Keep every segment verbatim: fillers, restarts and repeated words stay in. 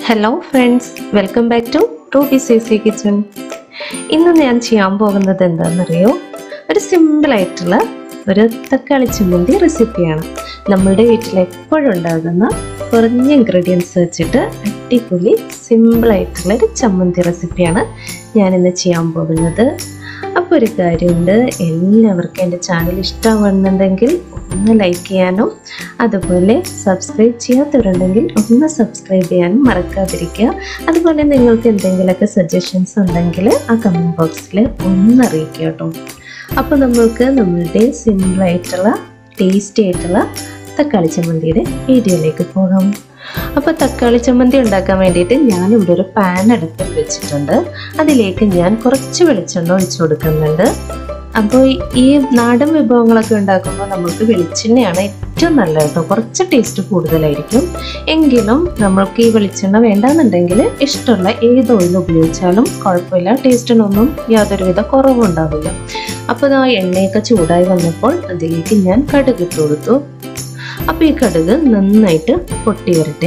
Hello friends, welcome back to Ruby C C Kitchen. ഇന്ന് ഞാൻ ചെയ്യാൻ പോകുന്നത് എന്താണെന്നറിയോ? ഒരു സിമ്പിൾ ആയിട്ടുള്ള ഒരു തക്കാളി ചമ്മന്തി റെസിപ്പിയാണ്. നമ്മുടെ വീട്ടിൽ എപ്പോഴും ഉണ്ടാകുന്ന കുറഞ്ഞ ഇൻഗ്രീഡിയൻസ് വെച്ചിട്ട് അടിപൊളി സിമ്പിൾ ആയിട്ടുള്ള ഒരു ചമ്മന്തി റെസിപ്പിയാണ് ഞാൻ ഇന്ന് ചെയ്യാൻ പോകുന്നത്. അപ്പോൾ ഒരു കാര്യമുണ്ട്, എല്ലാവർക്കും എൻ്റെ ചാനൽ ഇഷ്ടമാവുന്നുണ്ടെങ്കിൽ ഒന്ന് ലൈക്ക് ചെയ്യാനും അതുപോലെ സബ്സ്ക്രൈബ് ചെയ്യാത്തവരുണ്ടെങ്കിൽ ഒന്ന് സബ്സ്ക്രൈബ് ചെയ്യാനും മറക്കാതിരിക്കുക. അതുപോലെ നിങ്ങൾക്ക് എന്തെങ്കിലുമൊക്കെ സജഷൻസ് ഉണ്ടെങ്കിൽ ആ കമൻറ്റ് ബോക്സിൽ ഒന്ന് അറിയിക്കുക കേട്ടോ. അപ്പോൾ നമ്മൾക്ക് നമ്മളുടെ സിമ്പിളായിട്ടുള്ള ടേസ്റ്റി ആയിട്ടുള്ള തക്കാളി ചമ്മന്തിയുടെ വീഡിയോയിലേക്ക് പോകാം. അപ്പോൾ തക്കാളി ചമ്മന്തി ഉണ്ടാക്കാൻ വേണ്ടിയിട്ട് ഞാനിവിടെ ഒരു പാൻ അടുപ്പിൽ വെച്ചിട്ടുണ്ട്. അതിലേക്ക് ഞാൻ കുറച്ച് വെളിച്ചെണ്ണ ഒഴിച്ചു കൊടുക്കുന്നുണ്ട്. അപ്പോൾ ഈ നാടൻ വിഭവങ്ങളൊക്കെ ഉണ്ടാക്കുമ്പോൾ നമുക്ക് വെളിച്ചെണ്ണയാണ് ഏറ്റവും നല്ലത് കേട്ടോ. കുറച്ച് ടേസ്റ്റ് കൂടുതലായിരിക്കും. എങ്കിലും നമ്മൾക്ക് ഈ വെളിച്ചെണ്ണ വേണ്ടാന്നുണ്ടെങ്കിൽ ഇഷ്ടമുള്ള ഏത് ഓയിൽ ഉപയോഗിച്ചാലും കുഴപ്പമില്ല, ടേസ്റ്റിനൊന്നും യാതൊരുവിധ കുറവും ഉണ്ടാവില്ല. അപ്പോൾ ആ എണ്ണയൊക്കെ ചൂടായി വന്നപ്പോൾ അതിലേക്ക് ഞാൻ കടുക് ഇട്ട് കൊടുത്തു. അപ്പോൾ ഈ കടുക് നന്നായിട്ട് പൊട്ടി വരട്ടെ.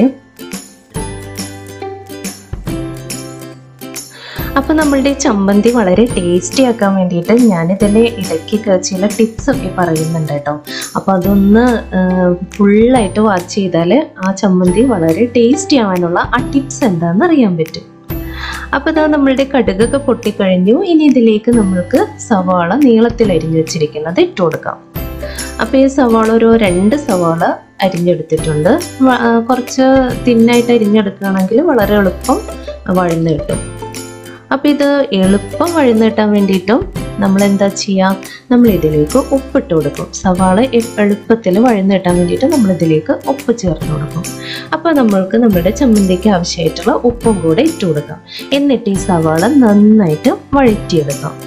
അപ്പോൾ നമ്മളുടെ ചമ്മന്തി വളരെ ടേസ്റ്റി ആക്കാൻ വേണ്ടിയിട്ട് ഞാനിതിൽ ഇടയ്ക്ക് ചില ടിപ്സ് ഒക്കെ പറയുന്നുണ്ട് കേട്ടോ. അപ്പോൾ അതൊന്ന് ഫുള്ളായിട്ട് വാച്ച് ചെയ്താൽ ആ ചമ്മന്തി വളരെ ടേസ്റ്റി ആവാനുള്ള ആ ടിപ്സ് എന്താണെന്ന് അറിയാൻ പറ്റും. അപ്പോൾ ഇതാ നമ്മളുടെ കടുകൊക്കെ പൊട്ടിക്കഴിഞ്ഞു. ഇനി ഇതിലേക്ക് നമ്മൾക്ക് സവാള നീളത്തിൽ അരിഞ്ഞു വെച്ചിരിക്കുന്നത് ഇട്ട് കൊടുക്കാം. അപ്പോൾ ഈ സവാള ഒരു രണ്ട് സവാള അരിഞ്ഞെടുത്തിട്ടുണ്ട്. കുറച്ച് തിന്നായിട്ട് അരിഞ്ഞെടുക്കുകയാണെങ്കിൽ വളരെ എളുപ്പം വഴന്ന് കിട്ടും. അപ്പോൾ ഇത് എളുപ്പം വഴന്ന് കിട്ടാൻ വേണ്ടിയിട്ടും നമ്മൾ എന്താ ചെയ്യുക, നമ്മൾ ഇതിലേക്ക് ഉപ്പിട്ട് കൊടുക്കും. സവാള എളുപ്പത്തിൽ വഴന്ന് കിട്ടാൻ വേണ്ടിയിട്ട് നമ്മളിതിലേക്ക് ഉപ്പ് ചേർത്ത് കൊടുക്കും. അപ്പോൾ നമ്മൾക്ക് നമ്മുടെ ചമ്മന്തിക്ക് ആവശ്യമായിട്ടുള്ള ഉപ്പും കൂടെ ഇട്ട് കൊടുക്കാം. എന്നിട്ട് ഈ സവാള നന്നായിട്ട് വഴറ്റിയെടുക്കാം.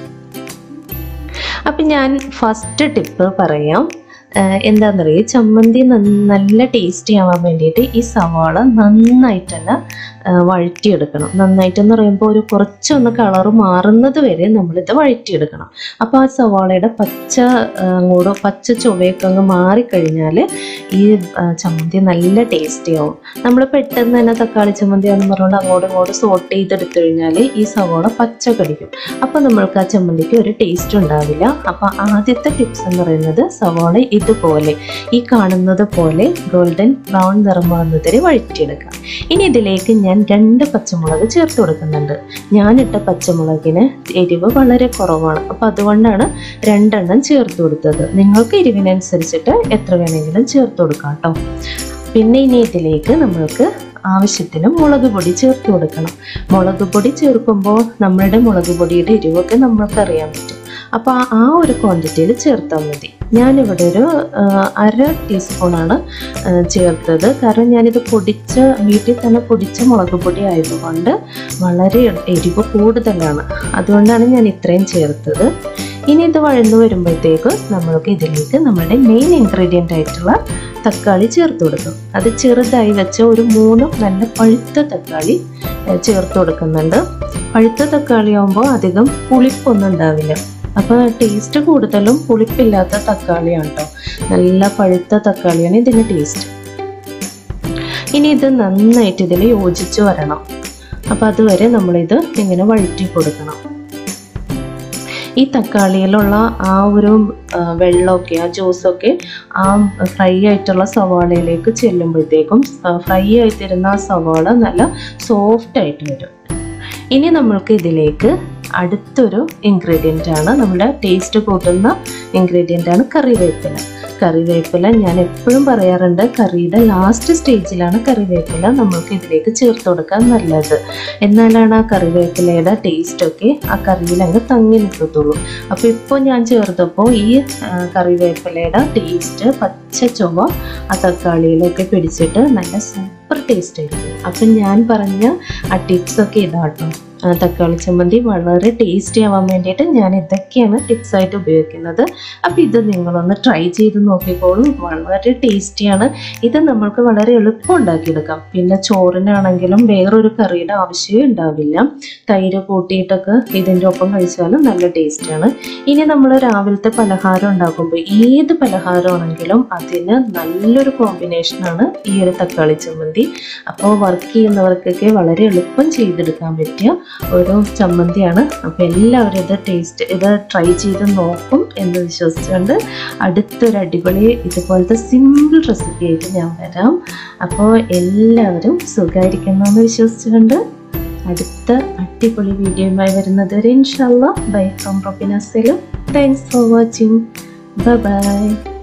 അപ്പം ഞാൻ ഫസ്റ്റ് ടിപ്പ് പറയാം. എന്താണെന്നറിയാം, ചമ്മന്തി നല്ല ടേസ്റ്റി ആവാൻ വേണ്ടിയിട്ട് ഈ സവാള നന്നായിട്ട് തന്നെ വഴറ്റിയെടുക്കണം. നന്നായിട്ടെന്ന് പറയുമ്പോൾ ഒരു കുറച്ചൊന്ന് കളറ് മാറുന്നത് വരെ നമ്മളിത് വഴറ്റിയെടുക്കണം. അപ്പോൾ ആ സവാളയുടെ പച്ച അങ്ങോട്ട് പച്ച ചുവയൊക്കെ അങ്ങ് മാറിക്കഴിഞ്ഞാൽ ഈ ചമ്മന്തി നല്ല ടേസ്റ്റി ആവും. നമ്മൾ പെട്ടെന്ന് തന്നെ തക്കാളി ചമ്മന്തി എന്ന് പറഞ്ഞുകൊണ്ട് അങ്ങോട്ടും ഇങ്ങോട്ടും സോട്ട് ചെയ്തെടുത്തു കഴിഞ്ഞാൽ ഈ സവാള പച്ച കടിക്കും. അപ്പോൾ നമ്മൾക്ക് ആ ചമ്മന്തിക്ക് ഒരു ടേസ്റ്റ് ഉണ്ടാവില്ല. അപ്പോൾ ആദ്യത്തെ ടിപ്സ് എന്ന് പറയുന്നത് സവാള ഇതുപോലെ ഈ കാണുന്നത് പോലെ ഗോൾഡൻ ബ്രൗൺ നിറമാകുന്നതിന് വഴറ്റിയെടുക്കാം. ഇനി ഇതിലേക്ക് ഞാൻ രണ്ട് പച്ചമുളക് ചേർത്ത് കൊടുക്കുന്നുണ്ട്. ഞാനിട്ട പച്ചമുളകിന് എരിവ് വളരെ കുറവാണ്. അപ്പോൾ അതുകൊണ്ടാണ് രണ്ടെണ്ണം ചേർത്ത് കൊടുത്തത്. നിങ്ങൾക്ക് എരിവിനനുസരിച്ചിട്ട് എത്ര വേണമെങ്കിലും ചേർത്ത് കൊടുക്കാം കേട്ടോ. പിന്നെ ഇനി ഇതിലേക്ക് നമ്മൾക്ക് ആവശ്യത്തിന് മുളക് പൊടി ചേർത്ത് കൊടുക്കണം. മുളക് പൊടി ചേർക്കുമ്പോൾ നമ്മളുടെ മുളക് പൊടിയുടെ എരിവൊക്കെ നമ്മൾക്കറിയാൻ പറ്റും. അപ്പോൾ ആ ഒരു ക്വാണ്ടിറ്റിയിൽ ചേർത്താൽ മതി. ഞാനിവിടെ ഒരു അര ടീസ്പൂണാണ് ചേർത്തത്. കാരണം ഞാനിത് പൊടിച്ച വീട്ടിൽ തന്നെ പൊടിച്ച മുളക് പൊടി ആയതുകൊണ്ട് വളരെ എരിവ് കൂടുതലാണ്. അതുകൊണ്ടാണ് ഞാൻ ഇത്രയും ചേർത്തത്. ഇനി ഇത് വഴന്നു വരുമ്പോഴത്തേക്ക് നമ്മൾക്ക് ഇതിലേക്ക് നമ്മുടെ മെയിൻ ഇൻഗ്രീഡിയൻ്റ് ആയിട്ടുള്ള തക്കാളി ചേർത്ത് കൊടുക്കും. അത് ചെറുതായി വെച്ച ഒരു മൂന്ന് നല്ല പഴുത്ത തക്കാളി ചേർത്ത് കൊടുക്കുന്നുണ്ട്. പഴുത്ത തക്കാളി ആകുമ്പോൾ അധികം പുളിപ്പൊന്നും ഉണ്ടാവില്ല. അപ്പോൾ ടേസ്റ്റ് കൂടുതലും പുളിപ്പില്ലാത്ത തക്കാളിയാണ് കേട്ടോ. നല്ല പഴുത്ത തക്കാളിയാണ് ഇതിന് ടേസ്റ്റ്. ഇനി ഇത് നന്നായിട്ട് ഇതിൽ യോജിച്ച് വരണം. അപ്പോൾ അതുവരെ നമ്മളിത് ഇങ്ങനെ വഴറ്റി കൊടുക്കണം. ഈ തക്കാളിയിലുള്ള ആ ഒരു വെള്ളമൊക്കെ ആ ജ്യൂസൊക്കെ ആ ഫ്രൈ ആയിട്ടുള്ള സവാളയിലേക്ക് ചെല്ലുമ്പോഴത്തേക്കും ഫ്രൈ ആയിട്ടിരുന്ന ആ സവാള നല്ല സോഫ്റ്റ് ആയിട്ട് വരും. ഇനി നമ്മൾക്ക് ഇതിലേക്ക് അടുത്തൊരു ഇൻഗ്രീഡിയൻ്റ് ആണ്, നമ്മുടെ ടേസ്റ്റ് കൂട്ടുന്ന ഇൻഗ്രീഡിയൻ്റ് ആണ് കറിവേപ്പില. കറിവേപ്പില ഞാൻ എപ്പോഴും പറയാറുണ്ട്, കറിയുടെ ലാസ്റ്റ് സ്റ്റേജിലാണ് കറിവേപ്പില നമ്മൾക്ക് ഇതിലേക്ക് ചേർത്ത് കൊടുക്കാൻ നല്ലത്. എന്നാലാണ് ആ കറിവേപ്പിലയുടെ ടേസ്റ്റൊക്കെ ആ കറിയിൽ അങ്ങ് തങ്ങി നിൽക്കത്തുള്ളൂ. അപ്പോൾ ഇപ്പോൾ ഞാൻ ചേർത്തപ്പോൾ ഈ കറിവേപ്പിലയുടെ ടേസ്റ്റ് പച്ച ചുവ ആ തക്കാളിയിലൊക്കെ പിടിച്ചിട്ട് നല്ല സൂപ്പർ ടേസ്റ്റ് ആയിരിക്കും. അപ്പം ഞാൻ പറഞ്ഞ ആ ടിപ്സൊക്കെ ഇതാട്ടോ. തക്കാളി ചമ്മന്തി വളരെ ടേസ്റ്റി ആവാൻ വേണ്ടിയിട്ട് ഞാൻ ഇതൊക്കെയാണ് ടിപ്സായിട്ട് ഉപയോഗിക്കുന്നത്. അപ്പോൾ ഇത് നിങ്ങളൊന്ന് ട്രൈ ചെയ്ത് നോക്കിക്കോളൂ. വളരെ ടേസ്റ്റിയാണ്. ഇത് നമ്മൾക്ക് വളരെ എളുപ്പം ഉണ്ടാക്കിയെടുക്കാം. പിന്നെ ചോറിനാണെങ്കിലും വേറൊരു കറിയുടെ ആവശ്യമേ ഉണ്ടാവില്ല. തൈര് കൂട്ടിയിട്ടൊക്കെ ഇതിൻ്റെ ഒപ്പം കഴിച്ചാലും നല്ല ടേസ്റ്റിയാണ്. ഇനി നമ്മൾ രാവിലത്തെ പലഹാരം ഉണ്ടാക്കുമ്പോൾ ഏത് പലഹാരമാണെങ്കിലും അതിന് നല്ലൊരു കോമ്പിനേഷനാണ് ഈ ഒരു തക്കാളി ചമ്മന്തി. അപ്പോൾ വർക്ക് ചെയ്യുന്നവർക്കൊക്കെ വളരെ എളുപ്പം ചെയ്തെടുക്കാൻ പറ്റിയ ഒരു ചമ്മന്തിയാണ്. അപ്പോൾ എല്ലാവരും ഇത് ടേസ്റ്റ് ഇത് ട്രൈ ചെയ്ത് നോക്കും എന്ന് വിശ്വസിച്ചുകൊണ്ട് അടുത്തൊരു അടിപൊളി ഇതുപോലത്തെ സിമ്പിൾ റെസിപ്പി ആയിട്ട് ഞാൻ വരാം. അപ്പോൾ എല്ലാവരും സുഖമായിരിക്കുന്നു എന്ന് വിശ്വസിച്ചുകൊണ്ട് അടുത്ത അടിപൊളി വീഡിയോയുമായി വരുന്നത് വരെ ഇൻഷാ അല്ലാഹ് bye from Robina Saleem. Thanks for watching. Bye by.